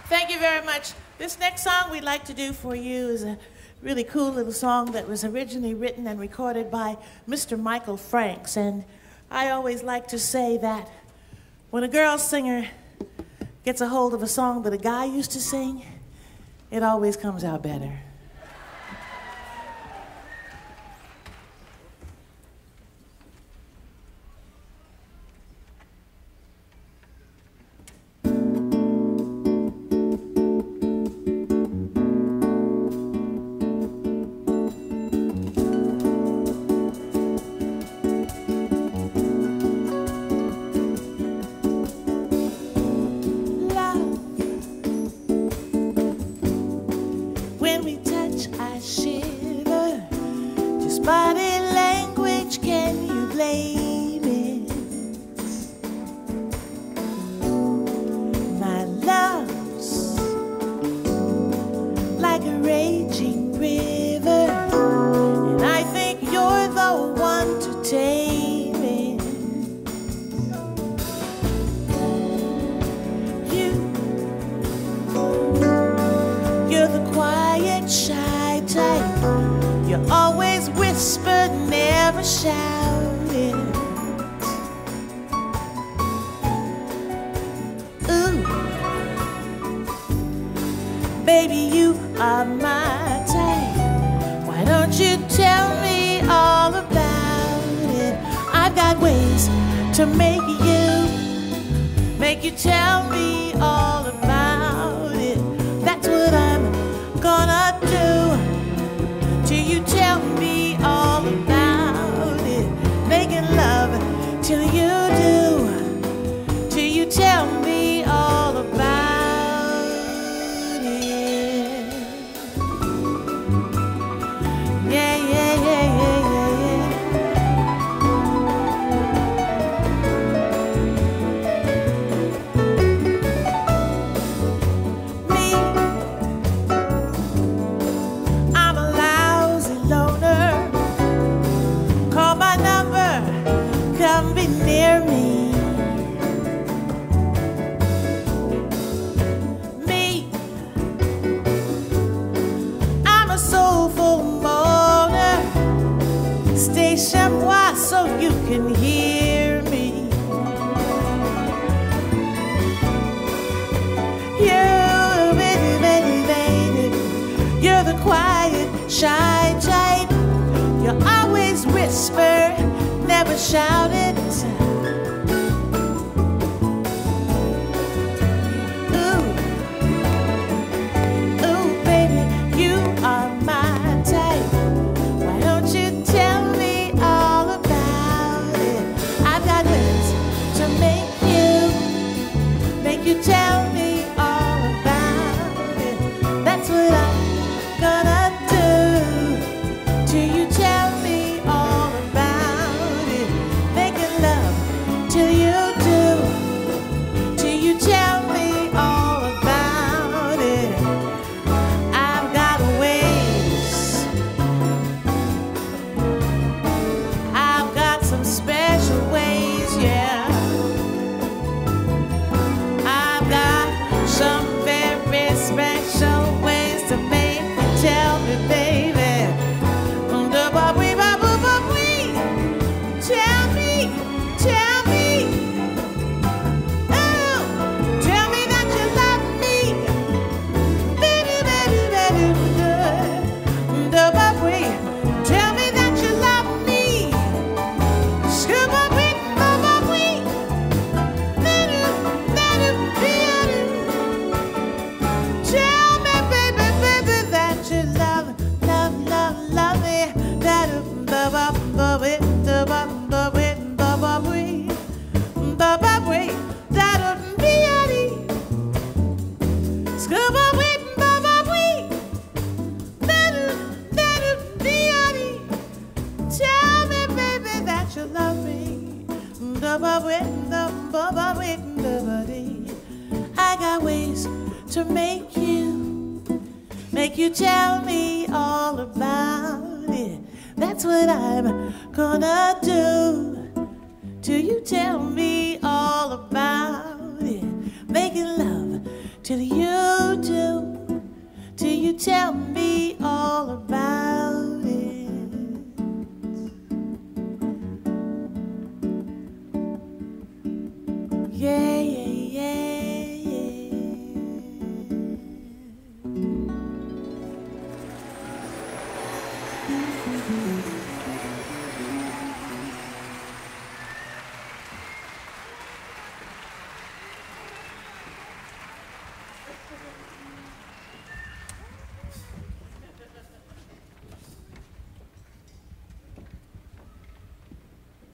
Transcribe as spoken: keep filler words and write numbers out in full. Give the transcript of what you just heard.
Thank you very much. This next song we'd like to do for you is a really cool little song that was originally written and recorded by Mister Michael Franks. And I always like to say that when a girl singer gets a hold of a song that a guy used to sing, it always comes out better. Body language, can you blame it? My love's like a raging river, and I think you're the one to tame it. You, you're the quiet, shy type. You always whisper, never shout it. Ooh, baby, you are my type. Why don't you tell me all about it? I've got ways to make you, make you tell me all about it. That's what I'm gonna do. Till you tell me all about it, making love till you do, till you tell me all about it. Yeah, yeah, yeah, yeah, yeah, Me, I'm a come be near me. Me, I'm a soulful moaner. Stay chez moi so you can hear me. You, baby, baby, baby, you're the quiet, shy type. You always whisper, never shout it. Ooh, ooh, baby, you are my type. Why don't you tell me all about it? I've got ways to make you, make you tell me all about it. That's what I'm gonna do, till you tell me all about it. Making love till you do, till you tell me all about it. I've got ways, I've got some special ways, yeah. I've got some very special ways to make you tell me, baby. Tell me, tell me, oh, tell me that you love me, baby, baby, baby, good. Tell me that you love me, scuba beat, bubba beat, tell me, baby, baby, that you love, love, love, love me, that bubba, bubba, bubba. Tell me, baby, that you love me. I got ways to make you, make you tell me all about it. That's what I'm gonna do, till you tell me all about it. Making love till you do, till you tell me all about it. Yeah, yeah, yeah, yeah.